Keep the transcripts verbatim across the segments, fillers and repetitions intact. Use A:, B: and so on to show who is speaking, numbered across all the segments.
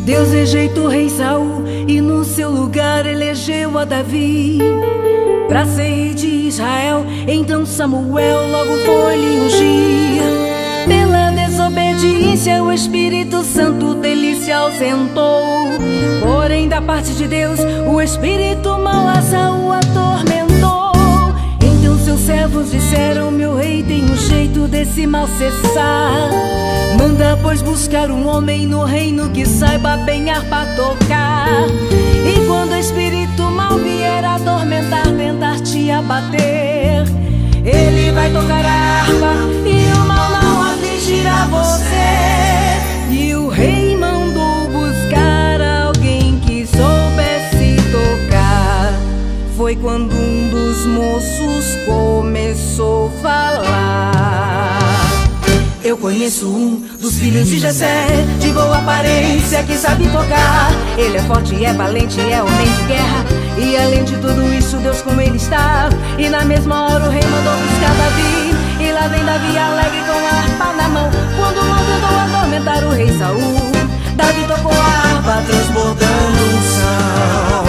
A: Deus rejeita o rei Saul e no seu lugar elegeu a Davi pra ser rei de Israel. Então Samuel logo foi lhe ungir. Pela desobediência o Espírito Santo dele se ausentou. Porém da parte de Deus o espírito mau a Saul atormentou. Então seus servos disseram: meu rei tem um jeito desse mal cessar. Manda pois buscar um homem no reino que saiba bem harpa tocar. E quando o espírito mal vier atormentar, tentar te abater, ele vai tocar a harpa e o mal não afligirá você. E o rei mandou buscar alguém que soubesse tocar. Foi quando um dos moços começou a falar: eu conheço um dos filhos de Jessé, de boa aparência, que sabe tocar. Ele é forte, é valente, é homem de guerra, e além de tudo isso Deus com ele está. E na mesma hora o rei mandou buscar Davi, e lá vem Davi alegre com a harpa na mão. Quando o mal tentou atormentar o rei Saul, Davi tocou a harpa transbordando unção.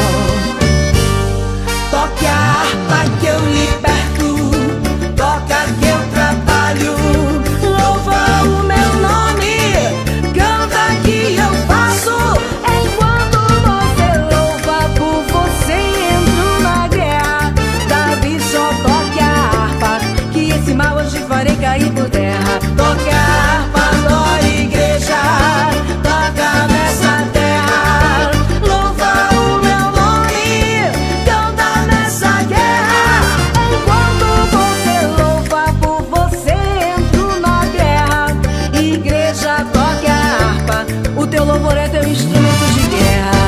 A: Toque a harpa que eu liberto, toca que eu trabalho, louva o meu nome, canta que eu faço. Enquanto você louva, por você entro na guerra. Davi só toque a harpa, que esse mal hoje farei cair por terra. Toque a harpa, adora igreja, toca nessa terra, louva o meu nome, canta nessa guerra. Enquanto você louva, por você entro na guerra. Igreja, toque a harpa, o teu louvor é teu instrumento de guerra.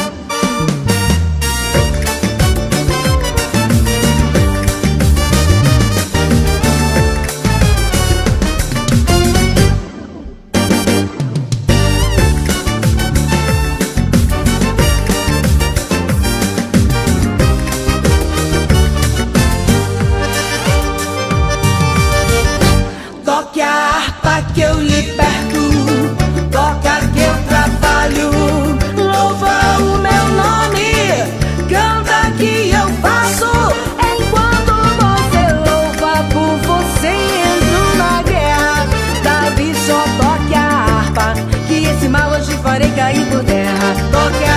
A: Toque a harpa que eu liberto, toca que eu trabalho, louva o meu nome, canta que eu faço. Enquanto você louva, por você entro na guerra. Davi só toque a harpa, que esse mal hoje farei cair por terra. Toque a